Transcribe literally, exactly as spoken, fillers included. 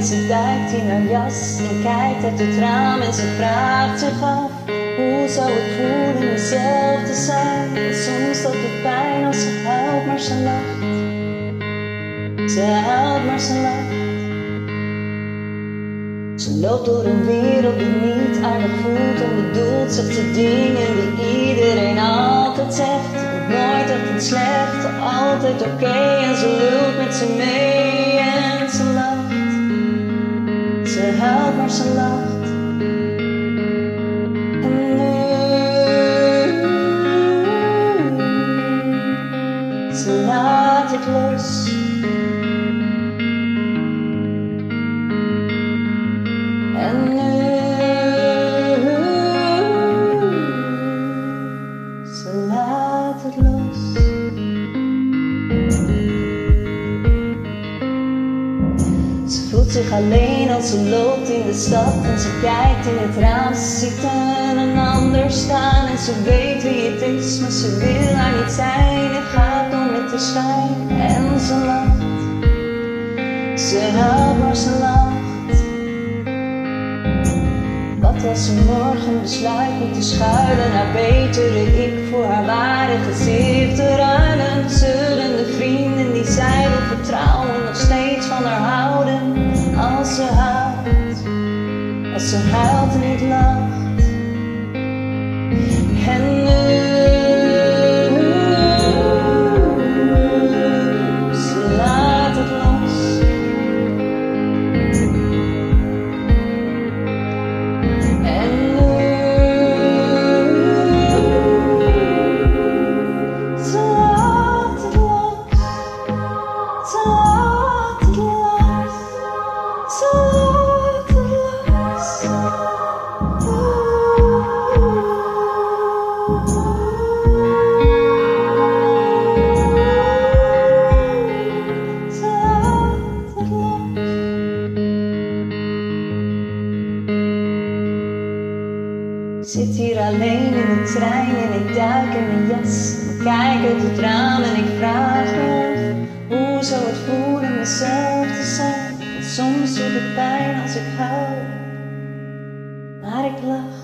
ze duikt in haar jas en kijkt uit het raam en ze vraagt zich af: hoe zou het voelen jezelf te zijn? En soms doet het pijn als ze huilt, maar ze lacht. Ze huilt, maar ze lacht. Ze loopt door een wereld die niet aardig voelt, onbedoeld zegt ze dingen die iedereen altijd zegt. Het wordt nooit echt en slecht, altijd oké okay. En ze lult met ze mee en ze lacht. Ze huilt, maar ze lacht. En nu, ze laat het los. En nu, ze laat het los. Ze voelt zich alleen als ze loopt in de stad en ze kijkt in het raam. Ze ziet een ander staan en ze weet wie het is, maar ze wil haar niet zijn en gaat door met de schijn. En ze lacht, ze huilt, maar ze lacht. Wat als ze morgen besluit niet te schuilen, haar betere ik voor haar ware gezicht te ruilen? Zullen de vrienden die zij wil vertrouwen nog steeds van haar houden? Als ze huilt, als ze huilt en niet lacht. En nu, ze laat het los. Ik zit hier alleen in de trein en ik duik in mijn jas. Ik kijk uit het raam en ik vraag me af: hoe zou het voelen mezelf te zijn? En soms doet het pijn als ik huil, maar ik lach.